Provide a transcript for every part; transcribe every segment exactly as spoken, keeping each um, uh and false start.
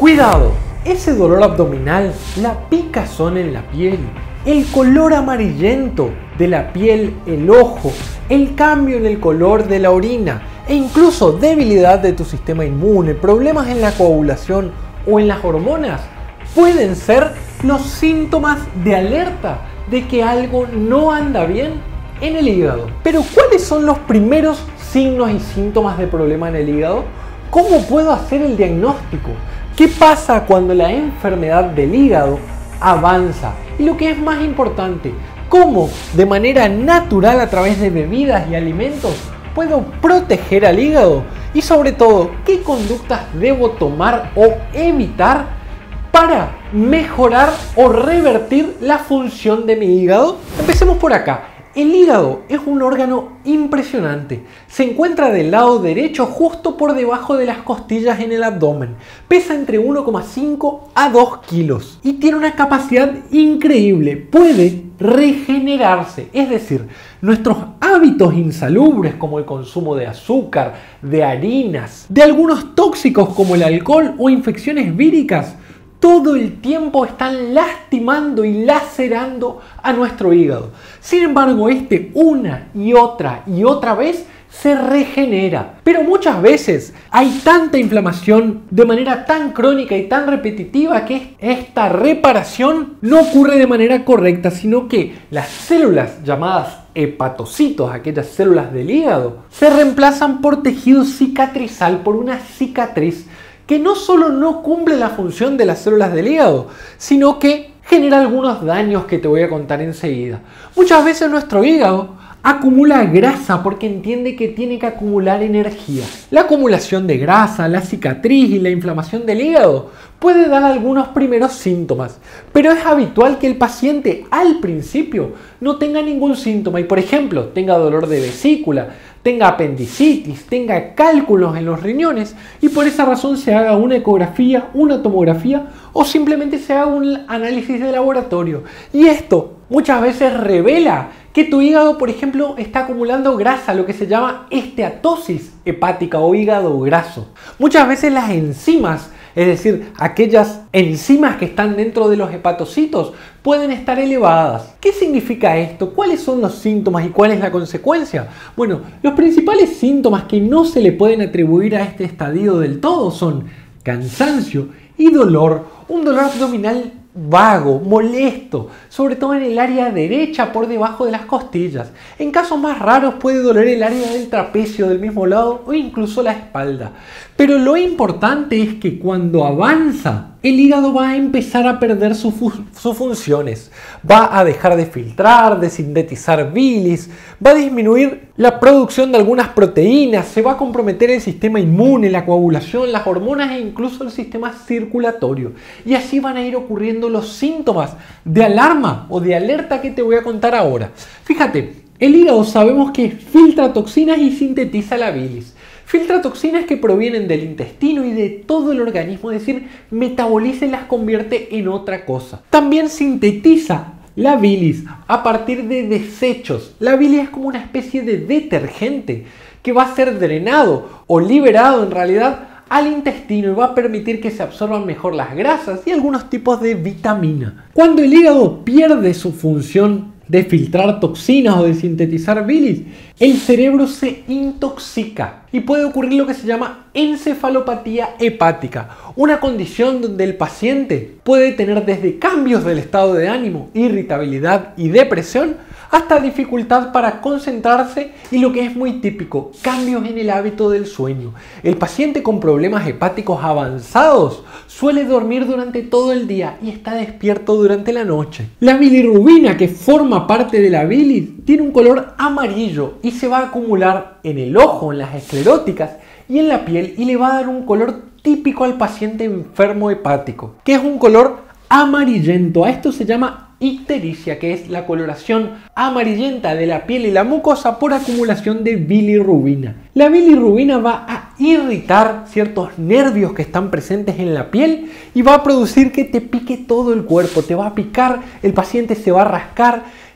Cuidado, ese dolor abdominal, la picazón en la piel, el color amarillento de la piel, el ojo, el cambio en el color de la orina e incluso debilidad de tu sistema inmune, problemas en la coagulación o en las hormonas pueden ser los síntomas de alerta de que algo no anda bien en el hígado. Pero ¿cuáles son los primeros signos y síntomas de problema en el hígado? ¿Cómo puedo hacer el diagnóstico? ¿Qué pasa cuando la enfermedad del hígado avanza? Y lo que es más importante, ¿cómo de manera natural a través de bebidas y alimentos puedo proteger al hígado? Y sobre todo, ¿qué conductas debo tomar o evitar para mejorar o revertir la función de mi hígado? Empecemos por acá. El hígado es un órgano impresionante. Se encuentra del lado derecho justo por debajo de las costillas en el abdomen. Pesa entre uno coma cinco a dos kilos y tiene una capacidad increíble. Puede regenerarse, es decir, nuestros hábitos insalubres como el consumo de azúcar, de harinas, de algunos tóxicos como el alcohol o infecciones víricas, todo el tiempo están lastimando y lacerando a nuestro hígado. Sin embargo, este una y otra y otra vez se regenera. Pero muchas veces hay tanta inflamación de manera tan crónica y tan repetitiva que esta reparación no ocurre de manera correcta, sino que las células llamadas hepatocitos, aquellas células del hígado, se reemplazan por tejido cicatrizal, por una cicatriz que no solo no cumple la función de las células del hígado, sino que genera algunos daños que te voy a contar enseguida. Muchas veces nuestro hígado acumula grasa porque entiende que tiene que acumular energía. La acumulación de grasa, la cicatriz y la inflamación del hígado puede dar algunos primeros síntomas, pero es habitual que el paciente al principio no tenga ningún síntoma y, por ejemplo, tenga dolor de vesícula, tenga apendicitis, tenga cálculos en los riñones y por esa razón se haga una ecografía, una tomografía o simplemente se haga un análisis de laboratorio. Y esto muchas veces revela que tu hígado, por ejemplo, está acumulando grasa, lo que se llama esteatosis hepática o hígado graso. Muchas veces las enzimas, es decir, aquellas enzimas que están dentro de los hepatocitos, pueden estar elevadas. ¿Qué significa esto? ¿Cuáles son los síntomas y cuál es la consecuencia? Bueno, los principales síntomas que no se le pueden atribuir a este estadio del todo son cansancio y dolor, un dolor abdominal vago, molesto, sobre todo en el área derecha por debajo de las costillas. En casos más raros puede doler el área del trapecio del mismo lado o incluso la espalda. Pero lo importante es que cuando avanza, el hígado va a empezar a perder sus, fu sus funciones. Va a dejar de filtrar, de sintetizar bilis, va a disminuir la producción de algunas proteínas, se va a comprometer el sistema inmune, la coagulación, las hormonas e incluso el sistema circulatorio. Y así van a ir ocurriendo los síntomas de alarma o de alerta que te voy a contar ahora. Fíjate, el hígado sabemos que filtra toxinas y sintetiza la bilis. Filtra toxinas que provienen del intestino y de todo el organismo, es decir, metaboliza y las convierte en otra cosa. También sintetiza la bilis a partir de desechos. La bilis es como una especie de detergente que va a ser drenado o liberado en realidad al intestino y va a permitir que se absorban mejor las grasas y algunos tipos de vitamina. Cuando el hígado pierde su función de filtrar toxinas o de sintetizar bilis, el cerebro se intoxica y puede ocurrir lo que se llama encefalopatía hepática, una condición donde el paciente puede tener desde cambios del estado de ánimo, irritabilidad y depresión hasta dificultad para concentrarse y lo que es muy típico, cambios en el hábito del sueño. El paciente con problemas hepáticos avanzados suele dormir durante todo el día y está despierto durante la noche. La bilirrubina, que forma parte de la bilis, tiene un color amarillo y se va a acumular en el ojo, en las escleróticas y en la piel y le va a dar un color típico al paciente enfermo hepático, que es un color amarillento. A esto se llama ictericia, que es la coloración amarillenta de la piel y la mucosa por acumulación de bilirrubina. La bilirrubina va a irritar ciertos nervios que están presentes en la piel y va a producir que te pique todo el cuerpo, te va a picar, el paciente se va a rascar,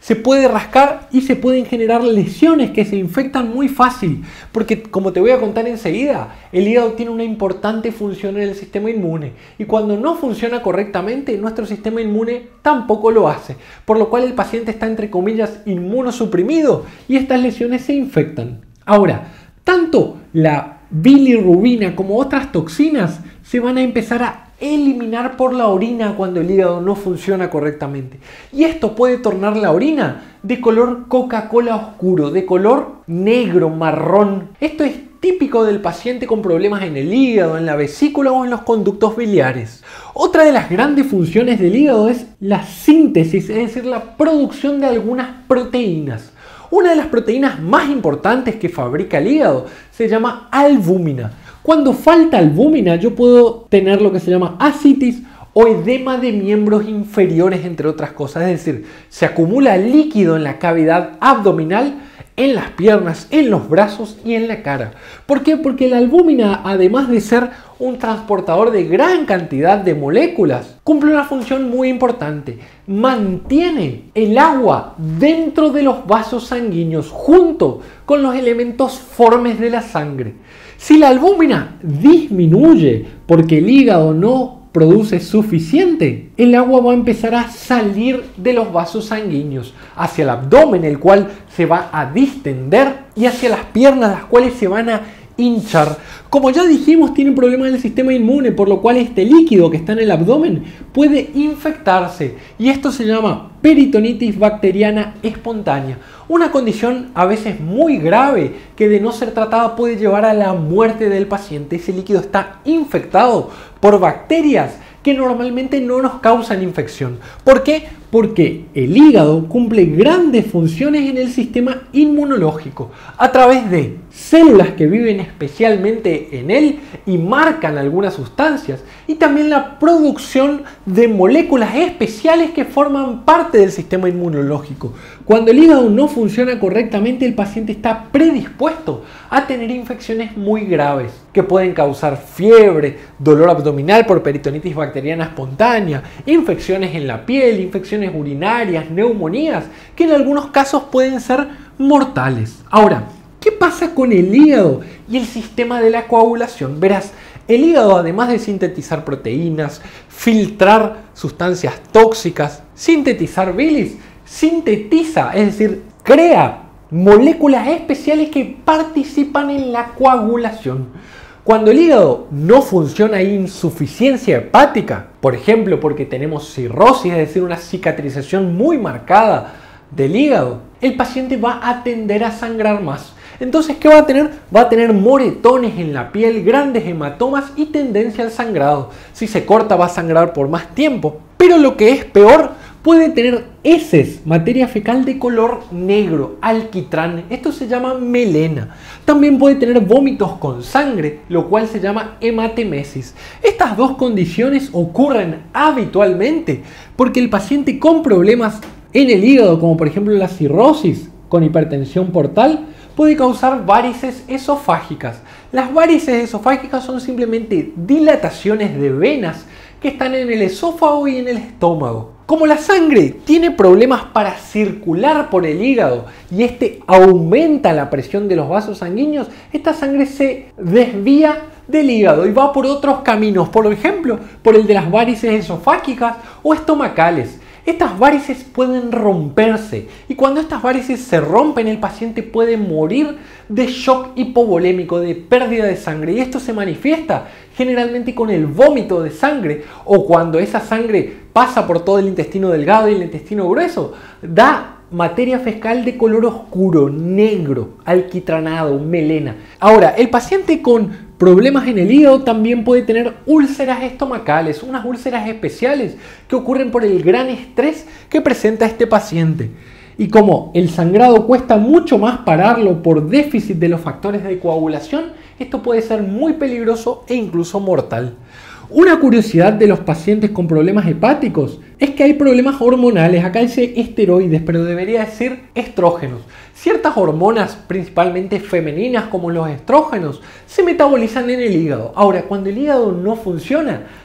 se puede rascar y se pueden generar lesiones que se infectan muy fácil, porque como te voy a contar enseguida, el hígado tiene una importante función en el sistema inmune y cuando no funciona correctamente, nuestro sistema inmune tampoco lo hace, por lo cual el paciente está entre comillas inmunosuprimido y estas lesiones se infectan. Ahora, tanto la bilirrubina como otras toxinas se van a empezar a eliminar por la orina cuando el hígado no funciona correctamente. Y esto puede tornar la orina de color Coca-Cola oscuro, de color negro, marrón. Esto es típico del paciente con problemas en el hígado, en la vesícula o en los conductos biliares. Otra de las grandes funciones del hígado es la síntesis, es decir, la producción de algunas proteínas. Una de las proteínas más importantes que fabrica el hígado se llama albúmina. Cuando falta albúmina, yo puedo tener lo que se llama ascitis o edema de miembros inferiores, entre otras cosas. Es decir, se acumula líquido en la cavidad abdominal, en las piernas, en los brazos y en la cara. ¿Por qué? Porque la albúmina, además de ser un transportador de gran cantidad de moléculas, cumple una función muy importante. Mantiene el agua dentro de los vasos sanguíneos junto con los elementos formes de la sangre. Si la albúmina disminuye porque el hígado no produce suficiente, el agua va a empezar a salir de los vasos sanguíneos hacia el abdomen, el cual se va a distender, y hacia las piernas, las cuales se van a hinchar. Como ya dijimos, tiene problemas en el sistema inmune, por lo cual este líquido que está en el abdomen puede infectarse y esto se llama peritonitis bacteriana espontánea, una condición a veces muy grave que de no ser tratada puede llevar a la muerte del paciente. Ese líquido está infectado por bacterias que normalmente no nos causan infección. ¿Por qué? Porque el hígado cumple grandes funciones en el sistema inmunológico a través de células que viven especialmente en él y marcan algunas sustancias, y también la producción de moléculas especiales que forman parte del sistema inmunológico. Cuando el hígado no funciona correctamente, el paciente está predispuesto a tener infecciones muy graves que pueden causar fiebre, dolor abdominal por peritonitis bacteriana espontánea, infecciones en la piel, infecciones urinarias, neumonías, que en algunos casos pueden ser mortales. Ahora, ¿qué pasa con el hígado y el sistema de la coagulación? Verás, el hígado, además de sintetizar proteínas, filtrar sustancias tóxicas, sintetizar bilis, sintetiza, es decir, crea moléculas especiales que participan en la coagulación. Cuando el hígado no funciona, hay insuficiencia hepática, por ejemplo porque tenemos cirrosis, es decir, una cicatrización muy marcada del hígado, el paciente va a tender a sangrar más. Entonces, ¿qué va a tener? Va a tener moretones en la piel, grandes hematomas y tendencia al sangrado. Si se corta, va a sangrar por más tiempo. Pero lo que es peor, puede tener heces, materia fecal de color negro, alquitrán. Esto se llama melena. También puede tener vómitos con sangre, lo cual se llama hematemesis. Estas dos condiciones ocurren habitualmente porque el paciente con problemas en el hígado, como por ejemplo la cirrosis con hipertensión portal, puede causar varices esofágicas. Las varices esofágicas son simplemente dilataciones de venas que están en el esófago y en el estómago. Como la sangre tiene problemas para circular por el hígado y este aumenta la presión de los vasos sanguíneos, esta sangre se desvía del hígado y va por otros caminos, por ejemplo, por el de las varices esofágicas o estomacales. Estas varices pueden romperse y cuando estas varices se rompen, el paciente puede morir de shock hipovolémico, de pérdida de sangre, y esto se manifiesta generalmente con el vómito de sangre, o cuando esa sangre pasa por todo el intestino delgado y el intestino grueso, da materia fecal de color oscuro, negro, alquitranado, melena. Ahora, el paciente con problemas en el hígado también puede tener úlceras estomacales, unas úlceras especiales que ocurren por el gran estrés que presenta este paciente. Y como el sangrado cuesta mucho más pararlo por déficit de los factores de coagulación, esto puede ser muy peligroso e incluso mortal. Una curiosidad de los pacientes con problemas hepáticos es que hay problemas hormonales. Acá dice esteroides, pero debería decir estrógenos. Ciertas hormonas, principalmente femeninas como los estrógenos, se metabolizan en el hígado. Ahora, cuando el hígado no funciona,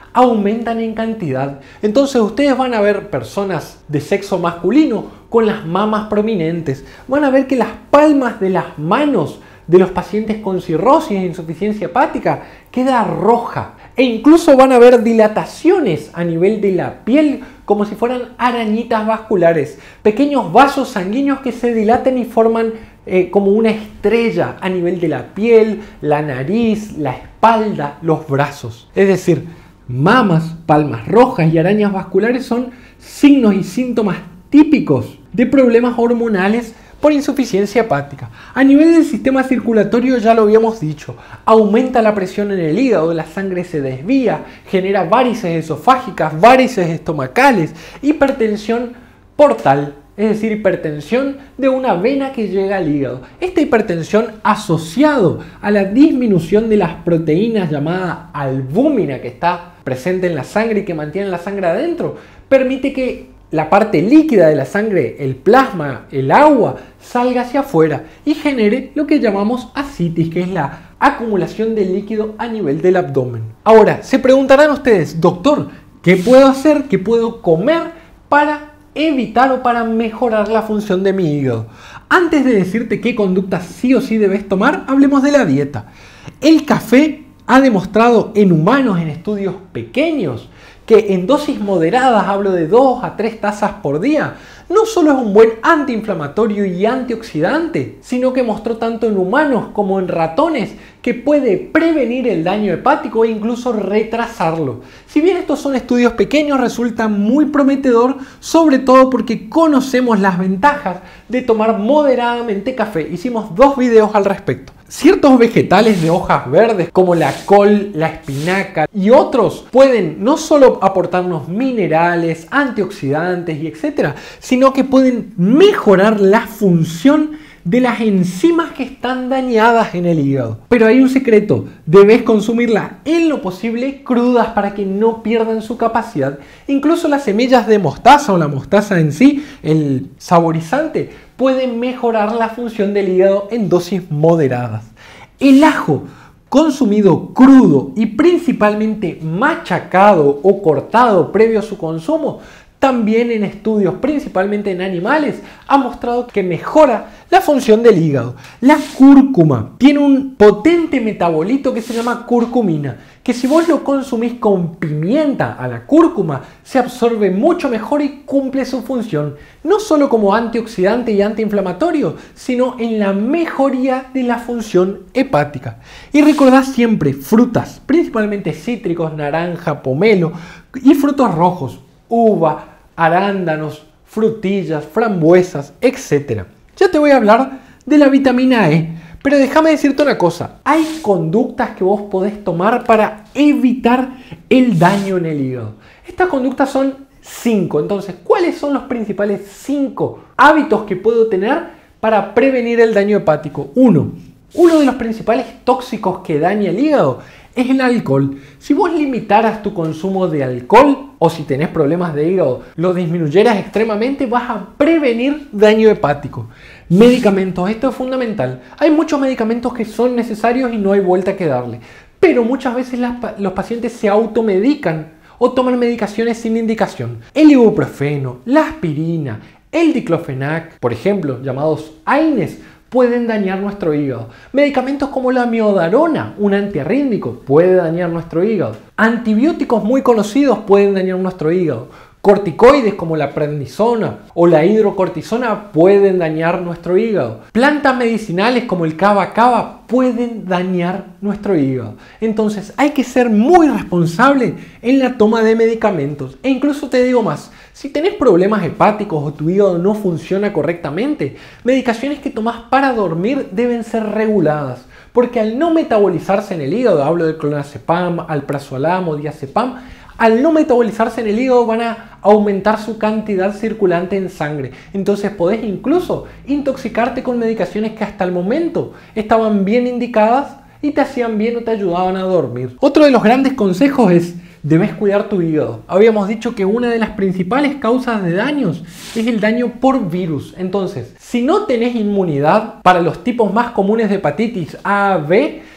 aumentan en cantidad. Entonces ustedes van a ver personas de sexo masculino con las mamas prominentes. Van a ver que las palmas de las manos de los pacientes con cirrosis e insuficiencia hepática queda roja. E incluso van a ver dilataciones a nivel de la piel como si fueran arañitas vasculares. Pequeños vasos sanguíneos que se dilatan y forman eh, como una estrella a nivel de la piel, la nariz, la espalda, los brazos. Es decir, mamas, palmas rojas y arañas vasculares son signos y síntomas típicos de problemas hormonales por insuficiencia hepática. A nivel del sistema circulatorio ya lo habíamos dicho, aumenta la presión en el hígado, la sangre se desvía, genera varices esofágicas, varices estomacales, hipertensión portal, es decir, hipertensión de una vena que llega al hígado. Esta hipertensión asociado a la disminución de las proteínas llamada albúmina que está presente en la sangre y que mantiene la sangre adentro, permite que la parte líquida de la sangre, el plasma, el agua, salga hacia afuera y genere lo que llamamos ascitis, que es la acumulación de líquido a nivel del abdomen. Ahora, se preguntarán ustedes, doctor, ¿qué puedo hacer? ¿Qué puedo comer para evitar o para mejorar la función de mi hígado? Antes de decirte qué conductas sí o sí debes tomar, hablemos de la dieta. El café ha demostrado en humanos, en estudios pequeños, que en dosis moderadas, hablo de dos a tres tazas por día, no solo es un buen antiinflamatorio y antioxidante, sino que mostró tanto en humanos como en ratones que puede prevenir el daño hepático e incluso retrasarlo. Si bien estos son estudios pequeños, resulta muy prometedor, sobre todo porque conocemos las ventajas de tomar moderadamente café. Hicimos dos videos al respecto. Ciertos vegetales de hojas verdes como la col, la espinaca y otros pueden no solo aportarnos minerales, antioxidantes y etcétera, sino que pueden mejorar la función de las enzimas que están dañadas en el hígado. Pero hay un secreto, debes consumirlas en lo posible crudas para que no pierdan su capacidad. Incluso las semillas de mostaza o la mostaza en sí, el saborizante, pueden mejorar la función del hígado en dosis moderadas. El ajo consumido crudo y principalmente machacado o cortado previo a su consumo, también en estudios principalmente en animales, ha mostrado que mejora la función del hígado. La cúrcuma tiene un potente metabolito que se llama curcumina, que si vos lo consumís con pimienta a la cúrcuma, se absorbe mucho mejor y cumple su función, no solo como antioxidante y antiinflamatorio, sino en la mejoría de la función hepática. Y recordad siempre frutas, principalmente cítricos, naranja, pomelo y frutos rojos, uva, arándanos, frutillas, frambuesas, etcétera. Ya te voy a hablar de la vitamina E, pero déjame decirte una cosa. Hay conductas que vos podés tomar para evitar el daño en el hígado. Estas conductas son cinco. Entonces, ¿cuáles son los principales cinco hábitos que puedo tener para prevenir el daño hepático? Uno, uno de los principales tóxicos que daña el hígado es el alcohol. Si vos limitaras tu consumo de alcohol o si tenés problemas de hígado, lo disminuyeras extremadamente, vas a prevenir daño hepático. Medicamentos, esto es fundamental. Hay muchos medicamentos que son necesarios y no hay vuelta que darle. Pero muchas veces las, los pacientes se automedican o toman medicaciones sin indicación. El ibuprofeno, la aspirina, el diclofenac, por ejemplo, llamados AINES, pueden dañar nuestro hígado. Medicamentos como la miodarona, un antiarrítmico, puede dañar nuestro hígado. Antibióticos muy conocidos pueden dañar nuestro hígado. Corticoides como la prednisona o la hidrocortisona pueden dañar nuestro hígado. Plantas medicinales como el kava kava pueden dañar nuestro hígado. Entonces hay que ser muy responsable en la toma de medicamentos. E incluso te digo más, si tenés problemas hepáticos o tu hígado no funciona correctamente, medicaciones que tomás para dormir deben ser reguladas. Porque al no metabolizarse en el hígado, hablo del clonazepam, alprazolam o diazepam, al no metabolizarse en el hígado van a aumentar su cantidad circulante en sangre. Entonces podés incluso intoxicarte con medicaciones que hasta el momento estaban bien indicadas y te hacían bien o te ayudaban a dormir. Otro de los grandes consejos es: debes cuidar tu hígado. Habíamos dicho que una de las principales causas de daños es el daño por virus. Entonces, si no tenés inmunidad para los tipos más comunes de hepatitis A, B,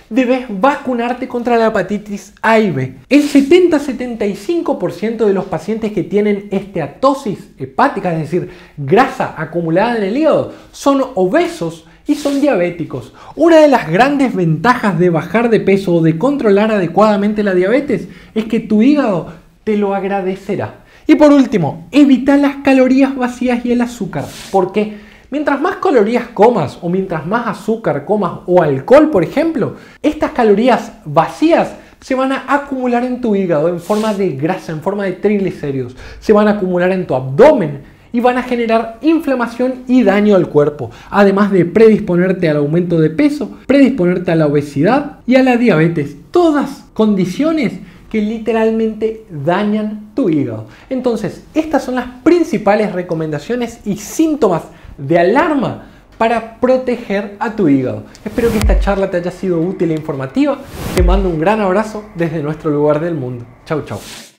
debes vacunarte contra la hepatitis A y B. El setenta a setenta y cinco por ciento de los pacientes que tienen esteatosis hepática, es decir, grasa acumulada en el hígado, son obesos y son diabéticos. Una de las grandes ventajas de bajar de peso o de controlar adecuadamente la diabetes es que tu hígado te lo agradecerá. Y por último, evita las calorías vacías y el azúcar. ¿Por qué? Mientras más calorías comas o mientras más azúcar comas o alcohol, por ejemplo, estas calorías vacías se van a acumular en tu hígado en forma de grasa, en forma de triglicéridos. Se van a acumular en tu abdomen y van a generar inflamación y daño al cuerpo, además de predisponerte al aumento de peso, predisponerte a la obesidad y a la diabetes. Todas condiciones que literalmente dañan tu hígado. Entonces, estas son las principales recomendaciones y síntomas de alarma para proteger a tu hígado. Espero que esta charla te haya sido útil e informativa. Te mando un gran abrazo desde nuestro lugar del mundo. Chau, chau.